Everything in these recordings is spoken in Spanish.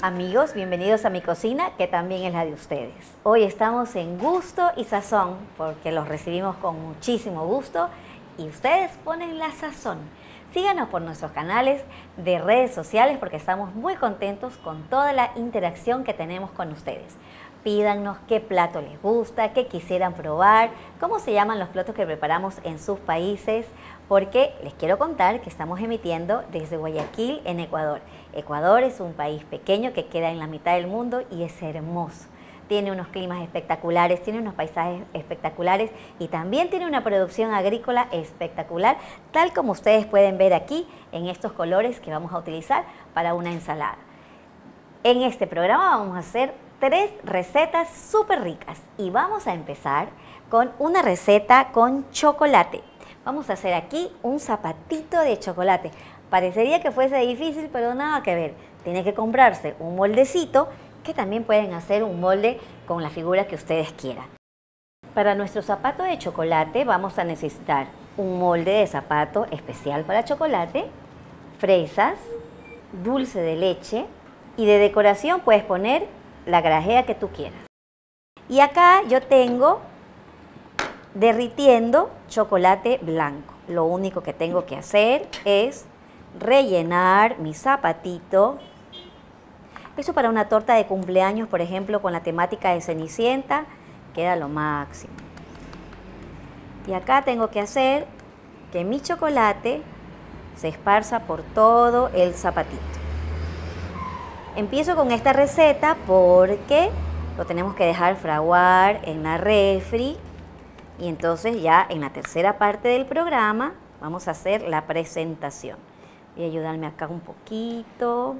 Amigos, bienvenidos a mi cocina, que también es la de ustedes. Hoy estamos en gusto y sazón, porque los recibimos con muchísimo gusto y ustedes ponen la sazón. Síganos por nuestros canales de redes sociales porque estamos muy contentos con toda la interacción que tenemos con ustedes. Pídanos qué plato les gusta, qué quisieran probar, cómo se llaman los platos que preparamos en sus países, porque les quiero contar que estamos emitiendo desde Guayaquil, en Ecuador. Ecuador es un país pequeño que queda en la mitad del mundo y es hermoso. Tiene unos climas espectaculares, tiene unos paisajes espectaculares y también tiene una producción agrícola espectacular, tal como ustedes pueden ver aquí en estos colores que vamos a utilizar para una ensalada. En este programa vamos a hacer 3 recetas súper ricas y vamos a empezar con una receta con chocolate. Vamos a hacer aquí un zapatito de chocolate. Parecería que fuese difícil, pero nada que ver. Tiene que comprarse un moldecito, que también pueden hacer un molde con la figura que ustedes quieran. Para nuestro zapato de chocolate vamos a necesitar un molde de zapato especial para chocolate, fresas, dulce de leche y de decoración puedes poner la grajea que tú quieras. Y acá yo tengo derritiendo chocolate blanco. Lo único que tengo que hacer es rellenar mi zapatito. Eso para una torta de cumpleaños, por ejemplo, con la temática de Cenicienta, queda lo máximo. Y acá tengo que hacer que mi chocolate se esparza por todo el zapatito. Empiezo con esta receta porque lo tenemos que dejar fraguar en la refri. Y entonces ya en la tercera parte del programa vamos a hacer la presentación. Voy a ayudarme acá un poquito.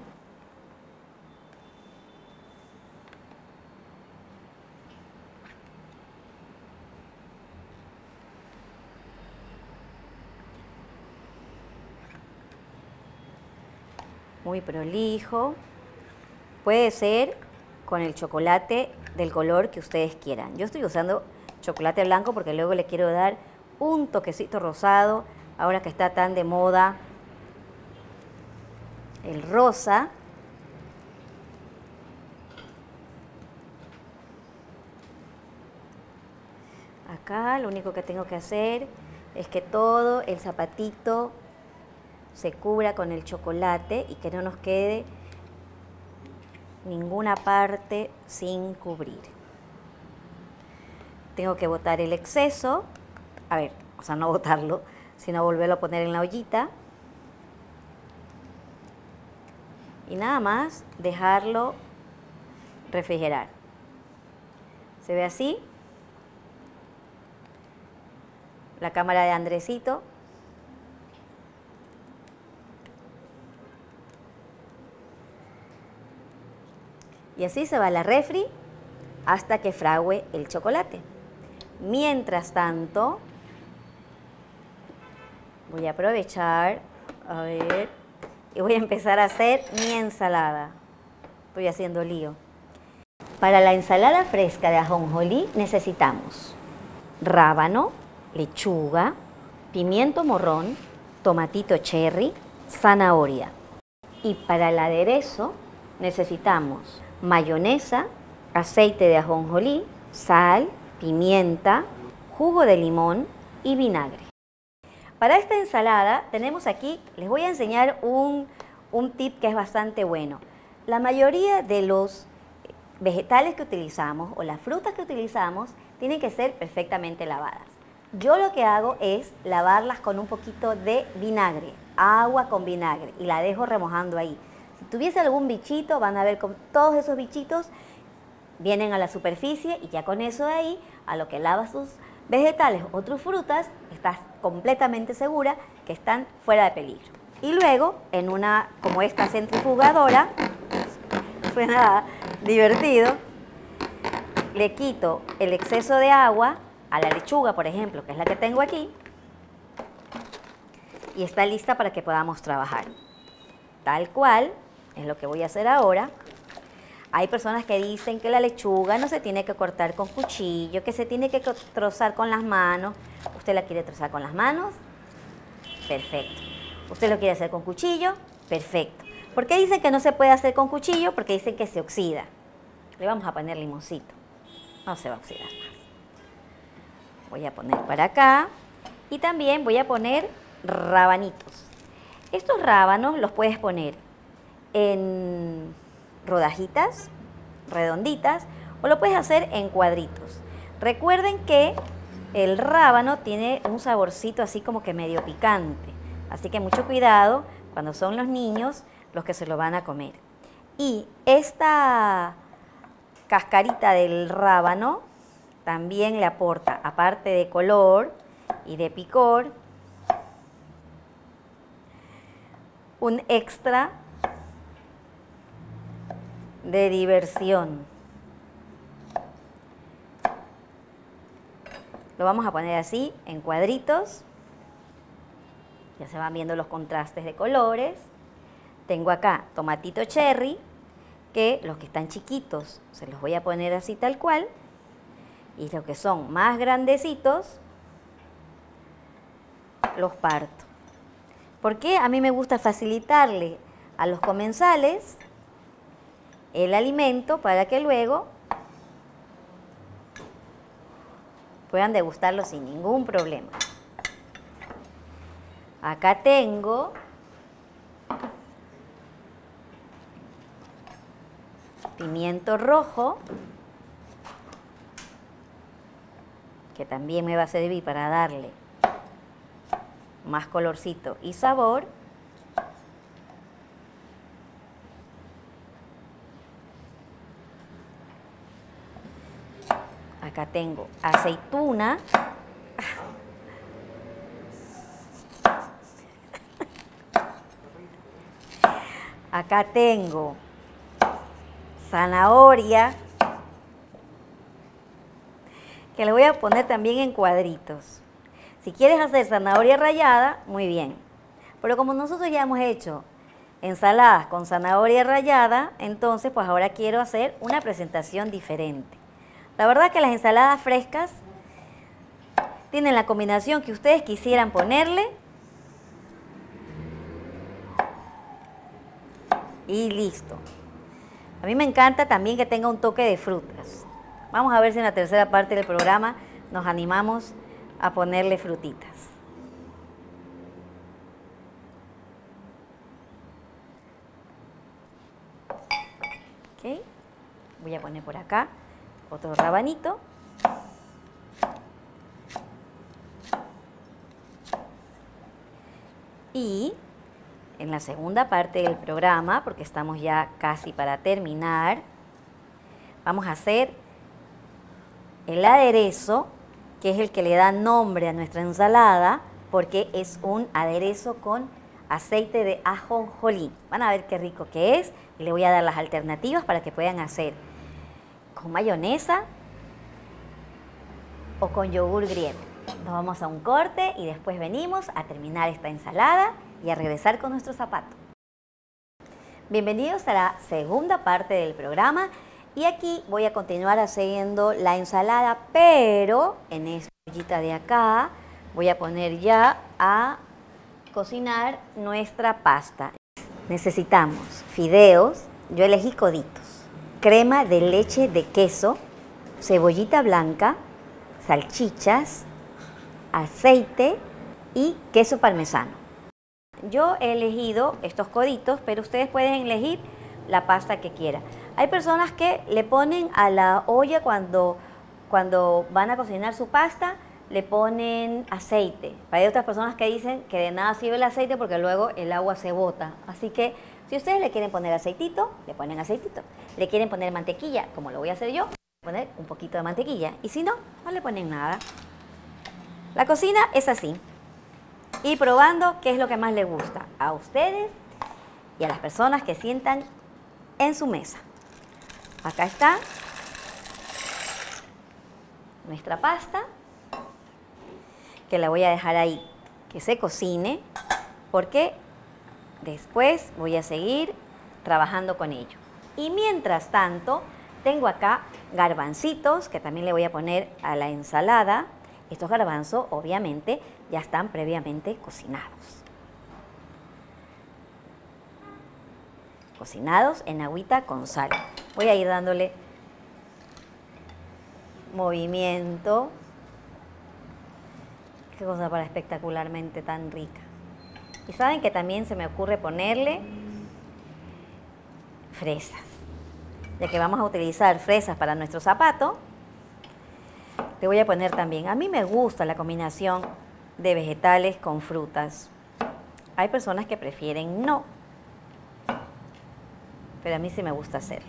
Muy prolijo. Puede ser con el chocolate del color que ustedes quieran. Yo estoy usando chocolate blanco porque luego le quiero dar un toquecito rosado, ahora que está tan de moda el rosa. Acá lo único que tengo que hacer es que todo el zapatito se cubra con el chocolate y que no nos quede ninguna parte sin cubrir. Tengo que botar el exceso, no botarlo, sino volverlo a poner en la ollita. Y nada más dejarlo refrigerar. ¿Se ve así? La cámara de Andresito. Y así se va a la refri hasta que fragüe el chocolate. Mientras tanto, voy a aprovechar, y voy a empezar a hacer mi ensalada. Estoy haciendo lío. Para la ensalada fresca de ajonjolí necesitamos rábano, lechuga, pimiento morrón, tomatito cherry, zanahoria. Y para el aderezo necesitamos mayonesa, aceite de ajonjolí, sal, pimienta, jugo de limón y vinagre. Para esta ensalada tenemos aquí, les voy a enseñar un tip que es bastante bueno. La mayoría de los vegetales que utilizamos o las frutas que utilizamos tienen que ser perfectamente lavadas. Yo lo que hago es lavarlas con un poquito de vinagre, agua con vinagre, y la dejo remojando ahí. Si tuviese algún bichito, van a ver con todos esos bichitos vienen a la superficie y ya con eso de ahí, a lo que lavas tus vegetales o tus frutas, estás completamente segura que están fuera de peligro. Y luego, en una como esta centrifugadora, suena divertido, le quito el exceso de agua a la lechuga, por ejemplo, que es la que tengo aquí, y está lista para que podamos trabajar. Tal cual es lo que voy a hacer ahora. Hay personas que dicen que la lechuga no se tiene que cortar con cuchillo, que se tiene que trozar con las manos. ¿Usted la quiere trozar con las manos? Perfecto. ¿Usted lo quiere hacer con cuchillo? Perfecto. ¿Por qué dicen que no se puede hacer con cuchillo? Porque dicen que se oxida. Le vamos a poner limoncito. No se va a oxidar más. Voy a poner para acá y también voy a poner rabanitos. Estos rábanos los puedes poner en rodajitas redonditas o lo puedes hacer en cuadritos. Recuerden que el rábano tiene un saborcito así como que medio picante, así que mucho cuidado cuando son los niños los que se lo van a comer. Y esta cascarita del rábano también le aporta, aparte de color y de picor, un extra de diversión. Lo vamos a poner así en cuadritos. Ya se van viendo los contrastes de colores. Tengo acá tomatito cherry, que los que están chiquitos se los voy a poner así tal cual. Y los que son más grandecitos, los parto. Porque a mí me gusta facilitarle a los comensales el alimento para que luego puedan degustarlo sin ningún problema. Acá tengo pimiento rojo, que también me va a servir para darle más colorcito y sabor. Acá tengo aceituna. Acá tengo zanahoria, que le voy a poner también en cuadritos. Si quieres hacer zanahoria rallada, muy bien. Pero como nosotros ya hemos hecho ensaladas con zanahoria rallada, entonces pues ahora quiero hacer una presentación diferente. La verdad que las ensaladas frescas tienen la combinación que ustedes quisieran ponerle y listo. A mí me encanta también que tenga un toque de frutas. Vamos a ver si en la tercera parte del programa nos animamos a ponerle frutitas. Ok, voy a poner por acá otro rabanito. Y en la segunda parte del programa, porque estamos ya casi para terminar, vamos a hacer el aderezo, que es el que le da nombre a nuestra ensalada, porque es un aderezo con aceite de ajonjolí. Van a ver qué rico que es y le voy a dar las alternativas para que puedan hacer con mayonesa o con yogur griego. Nos vamos a un corte y después venimos a terminar esta ensalada y a regresar con nuestro zapato. Bienvenidos a la segunda parte del programa y aquí voy a continuar haciendo la ensalada, pero en esta ollita de acá voy a poner ya a cocinar nuestra pasta. Necesitamos fideos, yo elegí coditos, crema de leche de queso, cebollita blanca, salchichas, aceite y queso parmesano. Yo he elegido estos coditos, pero ustedes pueden elegir la pasta que quieran. Hay personas que le ponen a la olla cuando van a cocinar su pasta, le ponen aceite. Hay otras personas que dicen que de nada sirve el aceite porque luego el agua se bota. Así que si ustedes le quieren poner aceitito, le ponen aceitito. Le quieren poner mantequilla, como lo voy a hacer yo, poner un poquito de mantequilla. Y si no, no le ponen nada. La cocina es así. Y probando qué es lo que más les gusta a ustedes y a las personas que sientan en su mesa. Acá está nuestra pasta, que la voy a dejar ahí que se cocine, porque después voy a seguir trabajando con ello. Y mientras tanto, tengo acá garbancitos, que también le voy a poner a la ensalada. Estos garbanzos, obviamente, ya están previamente cocinados. cocinados en agüita con sal. Voy a ir dándole movimiento. Qué cosa para espectacularmente tan rica. Y saben que también se me ocurre ponerle fresas. Ya que vamos a utilizar fresas para nuestro zapato, le voy a poner también. A mí me gusta la combinación de vegetales con frutas. Hay personas que prefieren no, pero a mí sí me gusta hacerlo.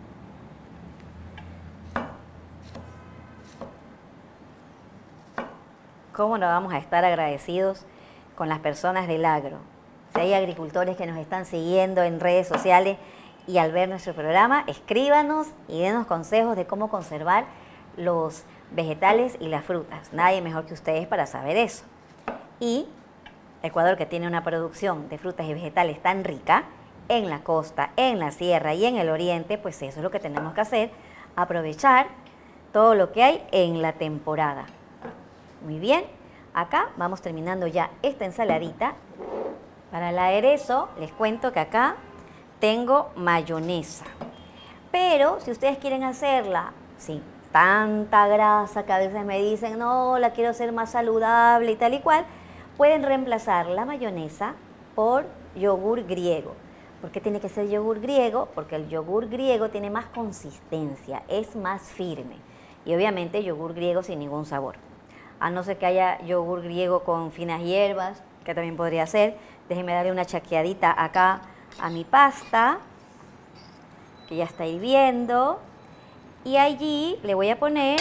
¿Cómo no vamos a estar agradecidos con las personas del agro? Si hay agricultores que nos están siguiendo en redes sociales y al ver nuestro programa, escríbanos y denos consejos de cómo conservar los vegetales y las frutas. Nadie mejor que ustedes para saber eso. Y Ecuador, que tiene una producción de frutas y vegetales tan rica, en la costa, en la sierra y en el oriente, pues eso es lo que tenemos que hacer, aprovechar todo lo que hay en la temporada. Muy bien, acá vamos terminando ya esta ensaladita. Para el aderezo les cuento que acá tengo mayonesa, pero si ustedes quieren hacerla sin tanta grasa, que a veces me dicen, no, la quiero hacer más saludable y tal y cual, pueden reemplazar la mayonesa por yogur griego. ¿Por qué tiene que ser yogur griego? Porque el yogur griego tiene más consistencia, es más firme. Y obviamente yogur griego sin ningún sabor. A no ser que haya yogur griego con finas hierbas, que también podría ser. Déjenme darle una chaqueadita acá a mi pasta, que ya está hirviendo. Y allí le voy a poner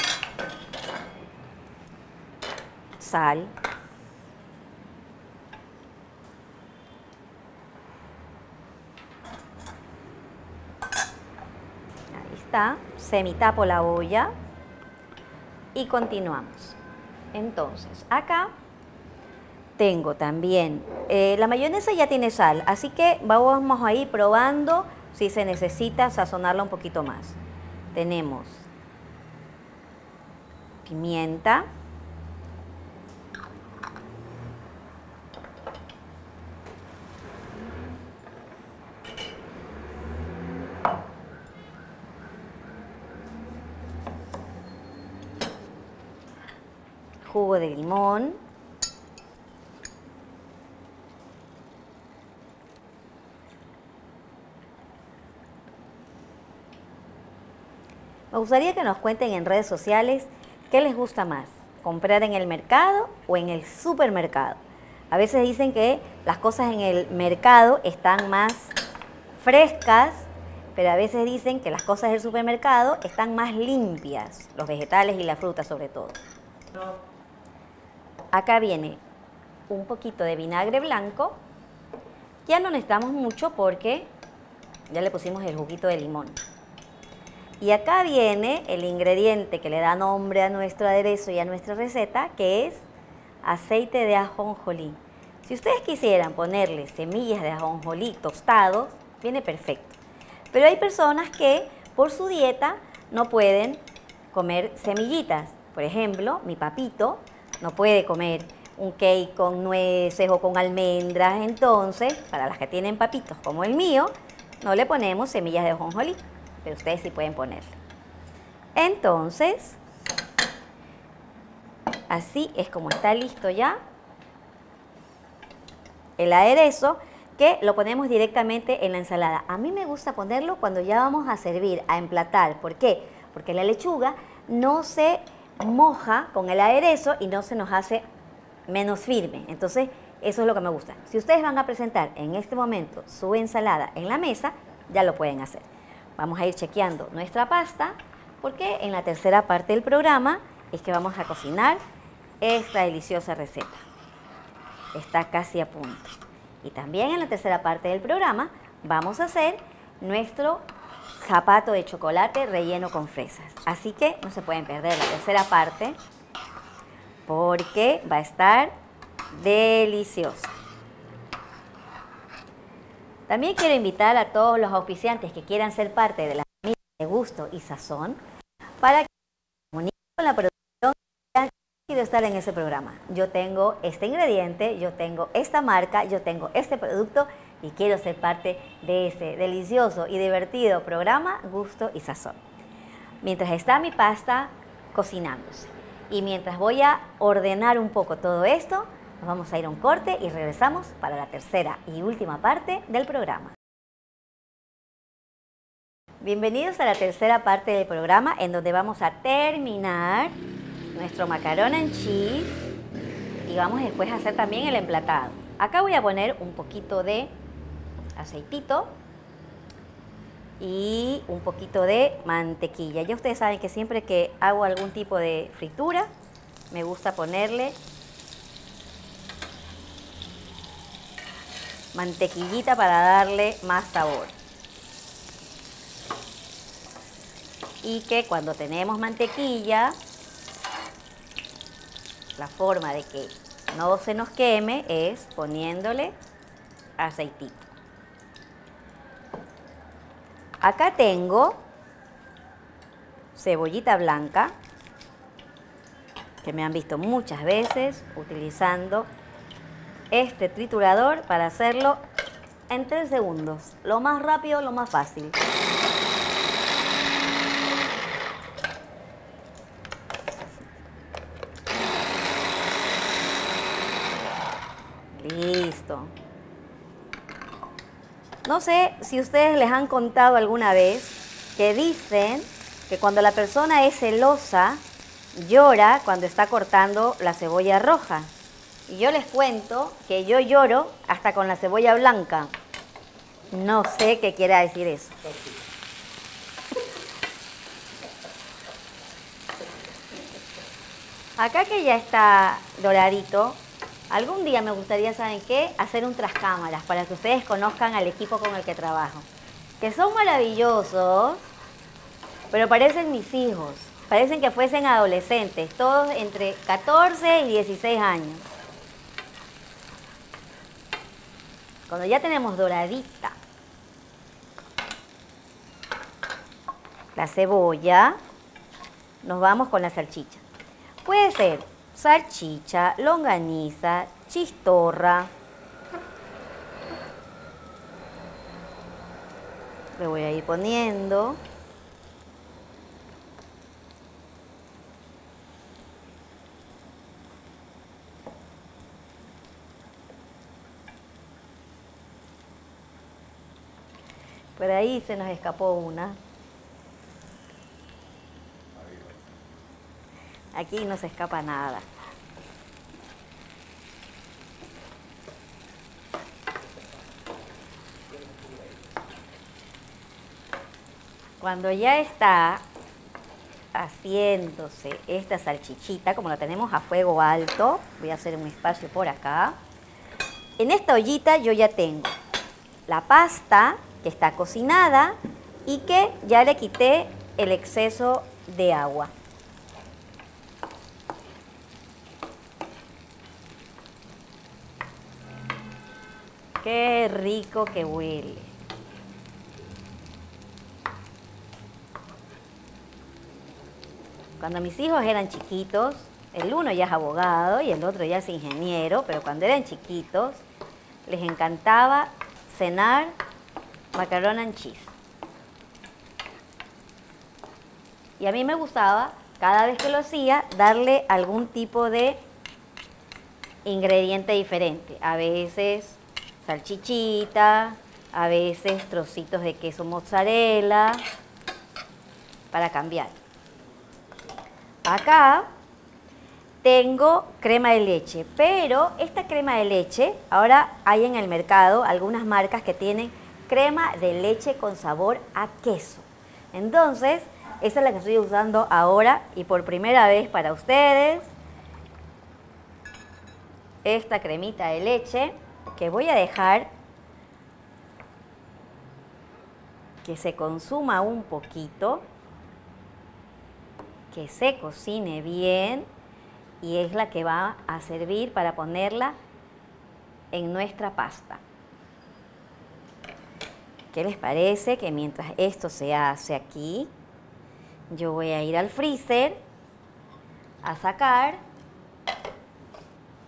sal. Está, semitapo la olla y continuamos. Entonces, acá tengo también, la mayonesa ya tiene sal, así que vamos a ir probando si se necesita sazonarla un poquito más. Tenemos pimienta, jugo de limón, me gustaría que nos cuenten en redes sociales qué les gusta más, comprar en el mercado o en el supermercado. A veces dicen que las cosas en el mercado están más frescas, pero a veces dicen que las cosas del supermercado están más limpias, los vegetales y la fruta sobre todo. Acá viene un poquito de vinagre blanco. Ya no necesitamos mucho porque ya le pusimos el juguito de limón. Y acá viene el ingrediente que le da nombre a nuestro aderezo y a nuestra receta, que es aceite de ajonjolí. Si ustedes quisieran ponerle semillas de ajonjolí tostados, viene perfecto. Pero hay personas que por su dieta no pueden comer semillitas. Por ejemplo, mi papito no puede comer un cake con nueces o con almendras. Entonces, para las que tienen papitos como el mío, no le ponemos semillas de ajonjolí, pero ustedes sí pueden ponerle. Entonces, así es como está listo ya el aderezo, que lo ponemos directamente en la ensalada. A mí me gusta ponerlo cuando ya vamos a servir, a emplatar. ¿Por qué? Porque la lechuga no se moja con el aderezo y no se nos hace menos firme. Entonces, eso es lo que me gusta. Si ustedes van a presentar en este momento su ensalada en la mesa, ya lo pueden hacer. Vamos a ir chequeando nuestra pasta, porque en la tercera parte del programa es que vamos a cocinar esta deliciosa receta. Está casi a punto. Y también en la tercera parte del programa vamos a hacer nuestro zapato de chocolate relleno con fresas. Así que no se pueden perder la tercera parte, porque va a estar deliciosa. También quiero invitar a todos los auspiciantes que quieran ser parte de la familia de Gusto y Sazón para que se comuniquen con la producción y orgullo estar en ese programa. Yo tengo este ingrediente, yo tengo esta marca, yo tengo este producto y quiero ser parte de ese delicioso y divertido programa Gusto y Sazón. Mientras está mi pasta cocinándose y mientras voy a ordenar un poco todo esto, nos vamos a ir a un corte y regresamos para la tercera y última parte del programa. Bienvenidos a la tercera parte del programa en donde vamos a terminar nuestro macarón and cheese y vamos después a hacer también el emplatado. Acá voy a poner un poquito de aceitito y un poquito de mantequilla. Ya ustedes saben que siempre que hago algún tipo de fritura me gusta ponerle mantequillita para darle más sabor. Y que cuando tenemos mantequilla, la forma de que no se nos queme es poniéndole aceitito. Acá tengo cebollita blanca, que me han visto muchas veces utilizando este triturador para hacerlo en 3 segundos. Lo más rápido, lo más fácil. Listo. No sé si ustedes les han contado alguna vez que dicen que cuando la persona es celosa, llora cuando está cortando la cebolla roja. Y yo les cuento que yo lloro hasta con la cebolla blanca. No sé qué quiere decir eso. Acá que ya está doradito, algún día me gustaría, ¿saben qué? Hacer un tras cámaras para que ustedes conozcan al equipo con el que trabajo. Que son maravillosos, pero parecen mis hijos. Parecen que fuesen adolescentes, todos entre 14 y 16 años. Cuando ya tenemos doradita la cebolla, nos vamos con la salchicha. Puede ser salchicha, longaniza, chistorra. Le voy a ir poniendo. Por ahí se nos escapó una. Aquí no se escapa nada. Cuando ya está haciéndose esta salchichita, como la tenemos a fuego alto, voy a hacer un espacio por acá. En esta ollita yo ya tengo la pasta que está cocinada y que ya le quité el exceso de agua. Qué rico que huele. Cuando mis hijos eran chiquitos, el uno ya es abogado y el otro ya es ingeniero, pero cuando eran chiquitos les encantaba cenar macarón and cheese. Y a mí me gustaba, cada vez que lo hacía, darle algún tipo de ingrediente diferente. A veces salchichita, a veces trocitos de queso mozzarella, para cambiar. Acá tengo crema de leche, pero esta crema de leche, ahora hay en el mercado algunas marcas que tienen crema de leche con sabor a queso. Entonces, esa es la que estoy usando ahora y por primera vez para ustedes. Esta cremita de leche que voy a dejar que se consuma un poquito, que se cocine bien y es la que va a servir para ponerla en nuestra pasta. ¿Qué les parece que mientras esto se hace aquí, yo voy a ir al freezer a sacar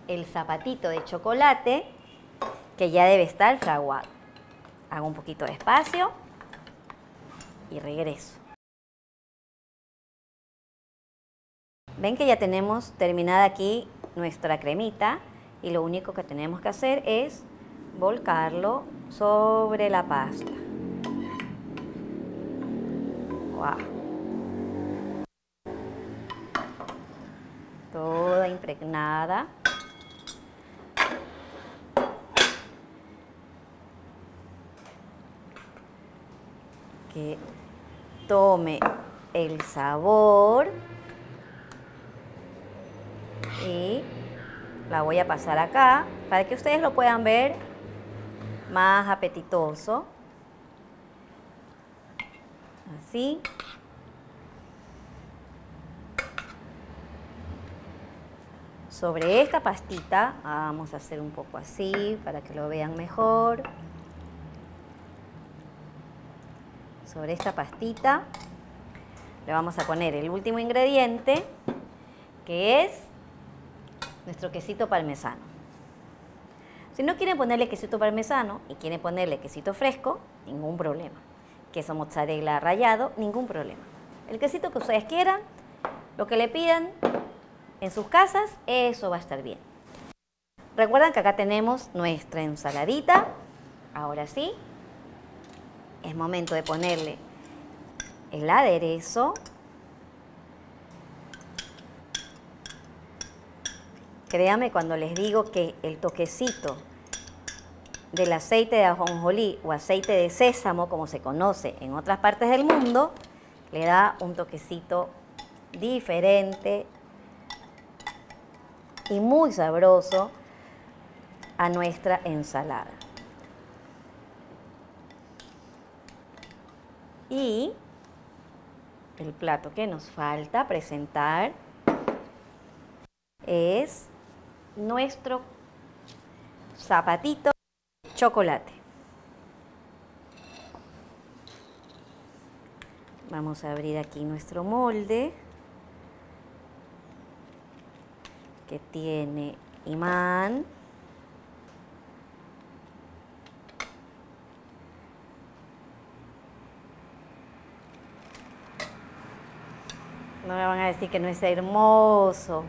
el zapatito de chocolate que ya debe estar fraguado. Hago un poquito de espacio y regreso. Ven que ya tenemos terminada aquí nuestra cremita y lo único que tenemos que hacer es volcarlo sobre la pasta. ¡Wow! Toda impregnada. Que tome el sabor y la voy a pasar acá para que ustedes lo puedan ver más apetitoso. Así. Sobre esta pastita vamos a hacer un poco así para que lo vean mejor. Sobre esta pastita le vamos a poner el último ingrediente, que es nuestro quesito parmesano. Si no quieren ponerle quesito parmesano y quieren ponerle quesito fresco, ningún problema. Queso mozzarella rallado, ningún problema. El quesito que ustedes quieran, lo que le pidan en sus casas, eso va a estar bien. Recuerden que acá tenemos nuestra ensaladita. Ahora sí, es momento de ponerle el aderezo. Créanme cuando les digo que el toquecito del aceite de ajonjolí o aceite de sésamo, como se conoce en otras partes del mundo, le da un toquecito diferente y muy sabroso a nuestra ensalada. Y el plato que nos falta presentar es nuestro zapatito de chocolate. Vamos a abrir aquí nuestro molde que tiene imán. No me van a decir que no es hermoso.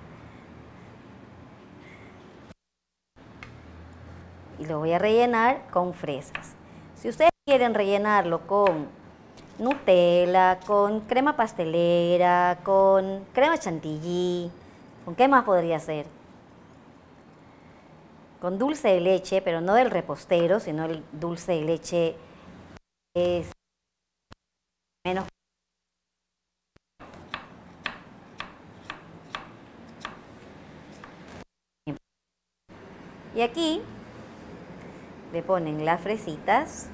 Y lo voy a rellenar con fresas. Si ustedes quieren rellenarlo con Nutella, con crema pastelera, con crema chantilly, ¿con qué más podría ser? Con dulce de leche, pero no del repostero, sino el dulce de leche es menos. Y aquí le ponen las fresitas.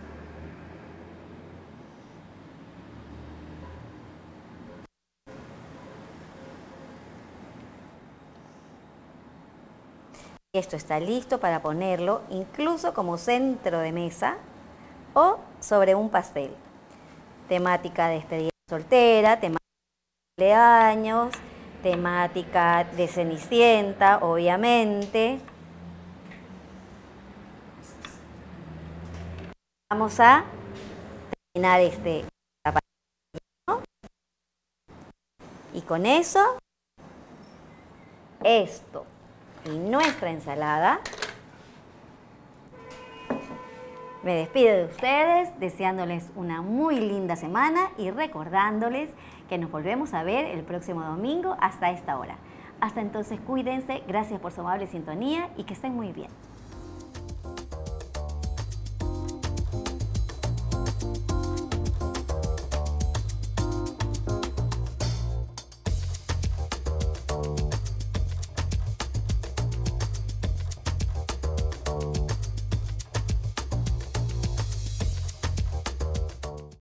Esto está listo para ponerlo incluso como centro de mesa o sobre un pastel. Temática de despedida soltera, temática de cumpleaños, temática de Cenicienta, obviamente. Vamos a terminar este zapatito. Y con eso, esto y nuestra ensalada. Me despido de ustedes deseándoles una muy linda semana y recordándoles que nos volvemos a ver el próximo domingo hasta esta hora. Hasta entonces cuídense, gracias por su amable sintonía y que estén muy bien.